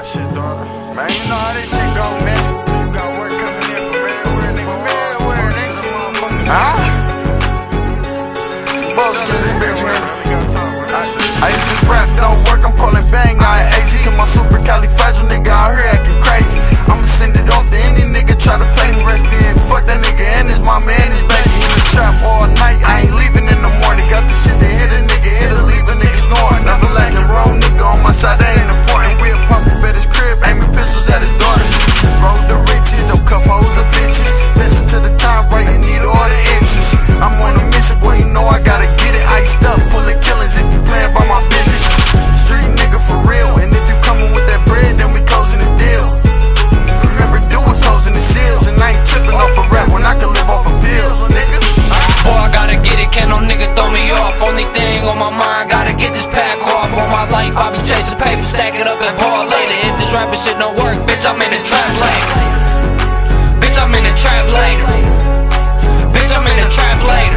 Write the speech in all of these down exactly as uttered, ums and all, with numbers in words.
rap shit, dog. Man, you know how this shit go, man. You got work coming in from everywhere, nigga. From everywhere, nigga. Huh? Bullshit, this bitch, nigga. I used to rap, don't work, I'm calling bang. I ain't A Z, and my super califragile nigga out here acting crazy. I'ma send it off to any nigga try to play me. Rest in, fuck that nigga and his mama and his baby. In the trap all night, I ain't leaving in the morning. Got the shit that hit a nigga, it'll leave a nigga snoring. Never letting wrong nigga on my side, that ain't important. We'll pop up at his crib, aiming pistols at his daughter. Roll the riches, don't cuff hoes or bitches. Listen to the time, right, and need all the interest. I'm on a mission, boy, you know I gotta get it iced up. Pulling killings if you playing by my business. Street nigga for real, and if you coming with that bread, then we closing the deal. Remember, do was closing the seals, and I ain't tripping off a rap when I can live off of pills, nigga. Boy, I gotta get it, can't no nigga throw me off. Only thing on my mind, gotta get this pack off. On my life, I be chasing paper, stack it up and ball later. If this rapping shit don't work, bitch, I'm in the trap later. Bitch, I'm in the trap later. Bitch, I'm in the trap later.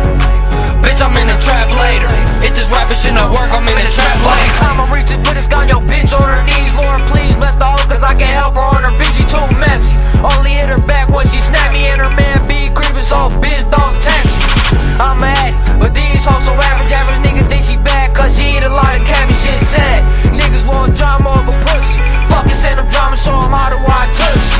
Bitch, I'm in the trap later. If this rapping shit don't work, I'm in the trap later. Time I'm reaching for this gun, yo, bitch on her knees. Lord, please bless the hoe, cause I can't help her on her feet, she too messy. Only hit her back when she snapped me, and her man be creeping, so bitch don't text me. I'm mad, but these hoes so average, average nigga think she bad, cause she eat a lot of cabbage, shit sad. Niggas want drama over pussy. Fucking send them drama, show them how to watch us.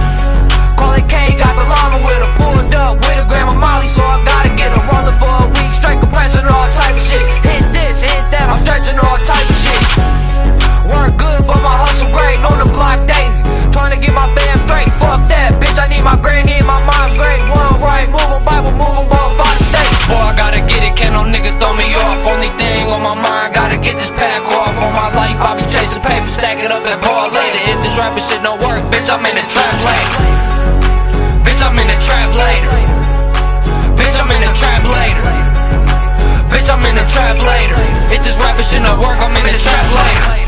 Call it K, got the llama with her, pulled up with a gram of Molly, so I gotta get her rolling for a week, straight compressing all type of shit. Hit this, hit that, I'm stretching all type of shit. Work good, but my hustle great, on the block daily, trying to get my fam straight. Fuck that, bitch, I need my granny and my mom's great. One right, move on Bible, move on both out of state. Boy, I gotta get it, can't no nigga throw me off. Only thing on my mind, gotta get this pack off. On my life, I be chasing paper, stack it up and ball later. If this rapping shit don't work, bitch, I'm in the trap later. Bitch, I'm in the trap later. Bitch, I'm in the trap later. Bitch, I'm in the trap later. If this rapping shit don't work, I'm in the trap later.